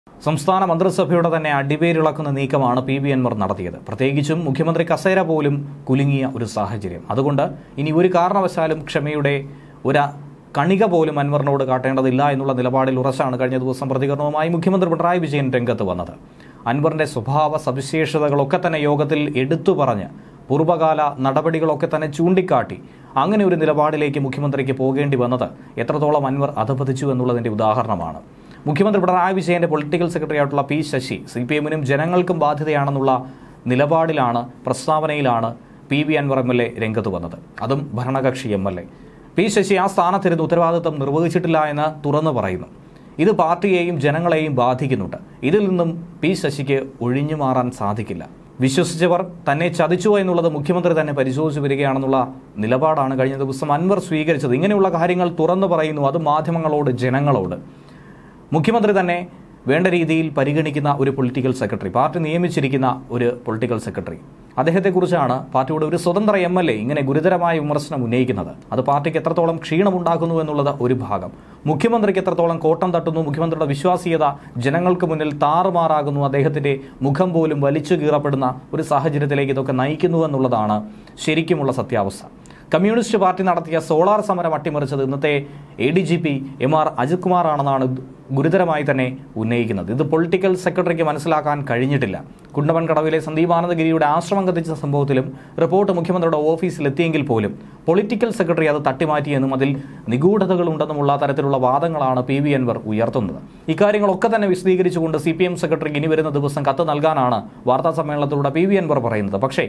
സംസ്ഥാന മന്ത്രിസഭയുടെ തന്നെ അടിവേരിളക്കുന്ന നീക്കമാണ് പി വി അൻവർ നടത്തിയത്. പ്രത്യേകിച്ചും മുഖ്യമന്ത്രി കസേര പോലും കുലുങ്ങിയ ഒരു സാഹചര്യം. അതുകൊണ്ട് ഇനി ഒരു കാരണവശാലും ക്ഷമയുടെ ഒരു കണിക പോലും അൻവറിനോട് കാട്ടേണ്ടതില്ല എന്നുള്ള നിലപാടിൽ ഉറച്ചാണ് കഴിഞ്ഞ ദിവസം പ്രതികരണവുമായി മുഖ്യമന്ത്രി പിണറായി വിജയൻ രംഗത്ത് വന്നത്. അൻവറിന്റെ സ്വഭാവ സവിശേഷതകളൊക്കെ തന്നെ യോഗത്തിൽ എടുത്തു പറഞ്ഞ് പൂർവ്വകാല നടപടികളൊക്കെ തന്നെ ചൂണ്ടിക്കാട്ടി അങ്ങനെ ഒരു നിലപാടിലേക്ക് മുഖ്യമന്ത്രിക്ക് പോകേണ്ടി വന്നത് എത്രത്തോളം അൻവർ അധപതിച്ചു എന്നുള്ളതിന്റെ ഉദാഹരണമാണ്. മുഖ്യമന്ത്രി പിണറായി വിജയന്റെ പൊളിറ്റിക്കൽ സെക്രട്ടറി ആയിട്ടുള്ള പി ശശി CPM-നും ജനങ്ങൾക്കും ബാധ്യതയാണെന്നുള്ള നിലപാടിലാണ്, പ്രസ്താവനയിലാണ് പി വി അൻവർ MLA രംഗത്ത് വന്നത്. അതും ഭരണകക്ഷി MLA. പി ശശി ആ സ്ഥാനത്തിരുന്ന് ഉത്തരവാദിത്തം നിർവഹിച്ചിട്ടില്ല എന്ന് തുറന്നു പറയുന്നു. ഇത് പാർട്ടിയെയും ജനങ്ങളെയും ബാധിക്കുന്നുണ്ട്. ഇതിൽ നിന്നും പി ശശിക്ക് ഒഴിഞ്ഞു മാറാൻ സാധിക്കില്ല. വിശ്വസിച്ചവർ തന്നെ ചതിച്ചു എന്നുള്ളത് മുഖ്യമന്ത്രി തന്നെ പരിശോധിച്ചു വരികയാണെന്നുള്ള നിലപാടാണ് കഴിഞ്ഞ ദിവസം അൻവർ സ്വീകരിച്ചത്. ഇങ്ങനെയുള്ള കാര്യങ്ങൾ തുറന്നു പറയുന്നു, അത് മാധ്യമങ്ങളോട്, ജനങ്ങളോട്. മുഖ്യമന്ത്രി തന്നെ വേണ്ട രീതിയിൽ പരിഗണിക്കുന്ന ഒരു പൊളിറ്റിക്കൽ സെക്രട്ടറി, പാർട്ടി നിയമിച്ചിരിക്കുന്ന ഒരു പൊളിറ്റിക്കൽ സെക്രട്ടറി, അദ്ദേഹത്തെക്കുറിച്ചാണ് പാർട്ടിയുടെ ഒരു സ്വതന്ത്ര MLA ഇങ്ങനെ ഗുരുതരമായ വിമർശനം ഉന്നയിക്കുന്നത്. അത് പാർട്ടിക്ക് എത്രത്തോളം ക്ഷീണമുണ്ടാക്കുന്നു എന്നുള്ളത് ഒരു ഭാഗം. മുഖ്യമന്ത്രിക്ക് എത്രത്തോളം കോട്ടം തട്ടുന്നു, മുഖ്യമന്ത്രിയുടെ വിശ്വാസ്യത ജനങ്ങൾക്ക് മുന്നിൽ താറുമാറാകുന്നു, അദ്ദേഹത്തിന്റെ മുഖം പോലും വലിച്ചു കീറപ്പെടുന്ന ഒരു സാഹചര്യത്തിലേക്ക് ഇതൊക്കെ നയിക്കുന്നു എന്നുള്ളതാണ് ശരിക്കുമുള്ള സത്യാവസ്ഥ. കമ്മ്യൂണിസ്റ്റ് പാർട്ടി നടത്തിയ സോളാർ സമരം അട്ടിമറിച്ചത് ഇന്നത്തെ ADGP MR അജിത് കുമാർ ആണെന്നാണ് ഗുരുതരമായി തന്നെ ഉന്നയിക്കുന്നത്. ഇത് പൊളിറ്റിക്കൽ സെക്രട്ടറിക്ക് മനസ്സിലാക്കാൻ കഴിഞ്ഞിട്ടില്ല. കുണ്ടമൺകടവിലെ സന്ദീപാനന്ദഗിരിയുടെ ആശ്രമം കത്തിച്ച സംഭവത്തിലും റിപ്പോർട്ട് മുഖ്യമന്ത്രിയുടെ ഓഫീസിലെത്തിയെങ്കിൽ പോലും പൊളിറ്റിക്കൽ സെക്രട്ടറി അത് തട്ടിമാറ്റിയെന്നും അതിൽ നിഗൂഢതകളുണ്ടെന്നുമുള്ള തരത്തിലുള്ള വാദങ്ങളാണ് പി വി അൻവർ ഉയർത്തുന്നത്. ഇക്കാര്യങ്ങളൊക്കെ തന്നെ വിശദീകരിച്ചുകൊണ്ട് CPM സെക്രട്ടറിക്ക് ഇനി വരുന്ന ദിവസം കത്ത് നൽകാനാണ് വാർത്താ സമ്മേളനത്തിലൂടെ പി വി അൻവർ പറയുന്നത്. പക്ഷേ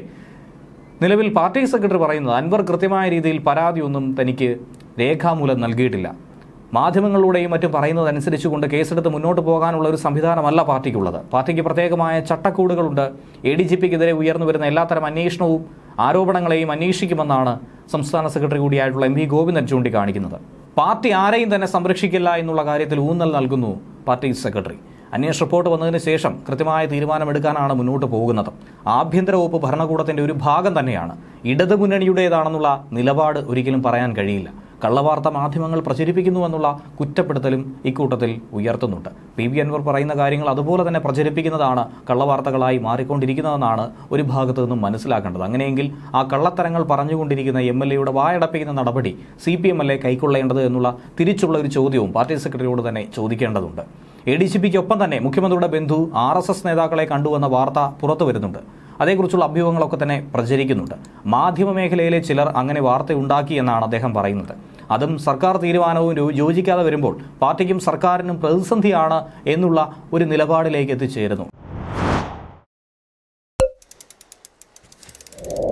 നിലവിൽ പാർട്ടി സെക്രട്ടറി പറയുന്നത് അൻവർ കൃത്യമായ രീതിയിൽ പരാതിയൊന്നും തനിക്ക് രേഖാമൂലം നൽകിയിട്ടില്ല. മാധ്യമങ്ങളിലൂടെയും മറ്റും പറയുന്നതനുസരിച്ചുകൊണ്ട് കേസെടുത്ത് മുന്നോട്ട് പോകാനുള്ള ഒരു സംവിധാനമല്ല പാർട്ടിക്കുള്ളത്. പാർട്ടിക്ക് പ്രത്യേകമായ ചട്ടക്കൂടുകളുണ്ട്. ADGPക്കെതിരെ ഉയർന്നു വരുന്ന എല്ലാത്തരം അന്വേഷണവും ആരോപണങ്ങളെയും അന്വേഷിക്കുമെന്നാണ് സംസ്ഥാന സെക്രട്ടറി കൂടിയായിട്ടുള്ള MV ഗോവിന്ദൻ ചൂണ്ടിക്കാണിക്കുന്നത്. പാർട്ടി ആരെയും തന്നെ സംരക്ഷിക്കില്ല എന്നുള്ള കാര്യത്തിൽ ഊന്നൽ നൽകുന്നു പാർട്ടി സെക്രട്ടറി. അന്വേഷണ റിപ്പോർട്ട് വന്നതിന് ശേഷം കൃത്യമായ തീരുമാനമെടുക്കാനാണ് മുന്നോട്ട് പോകുന്നത്. ആഭ്യന്തര വകുപ്പ് ഭരണകൂടത്തിന്റെ ഒരു ഭാഗം തന്നെയാണ്. ഇടതുമുന്നണിയുടേതാണെന്നുള്ള നിലപാട് ഒരിക്കലും പറയാൻ കഴിയില്ല. കള്ളവാർത്ത മാധ്യമങ്ങൾ പ്രചരിപ്പിക്കുന്നുവെന്നുള്ള കുറ്റപ്പെടുത്തലും ഇക്കൂട്ടത്തിൽ ഉയർത്തുന്നുണ്ട്. പി വി അൻവർ പറയുന്ന കാര്യങ്ങൾ അതുപോലെ തന്നെ പ്രചരിപ്പിക്കുന്നതാണ് കള്ളവാർത്തകളായി മാറിക്കൊണ്ടിരിക്കുന്നതെന്നാണ് ഒരു ഭാഗത്തു നിന്നും മനസ്സിലാക്കേണ്ടത്. അങ്ങനെയെങ്കിൽ ആ കള്ളത്തരങ്ങൾ പറഞ്ഞുകൊണ്ടിരിക്കുന്ന MLAയുടെ വായടപ്പിക്കുന്ന നടപടി CPM-അല്ലേ കൈക്കൊള്ളേണ്ടത് എന്നുള്ള തിരിച്ചുള്ള ഒരു ചോദ്യവും പാർട്ടി സെക്രട്ടറിയോട് തന്നെ ചോദിക്കേണ്ടതുണ്ട്. ADGPക്കൊപ്പം തന്നെ മുഖ്യമന്ത്രിയുടെ ബന്ധു RSS നേതാക്കളെ കണ്ടുവന്ന വാർത്ത പുറത്തു വരുന്നുണ്ട്. അതേക്കുറിച്ചുള്ള അഭ്യൂഹങ്ങളൊക്കെ തന്നെ പ്രചരിക്കുന്നുണ്ട്. മാധ്യമ മേഖലയിലെ ചിലർ അങ്ങനെ വാർത്തയുണ്ടാക്കി എന്നാണ് അദ്ദേഹം പറയുന്നത്. അതും സർക്കാർ തീരുമാനവും യോജിക്കാതെ വരുമ്പോൾ പാർട്ടിക്കും സർക്കാരിനും പ്രതിസന്ധിയാണ് എന്നുള്ള ഒരു നിലപാടിലേക്ക് എത്തിച്ചേരുന്നു.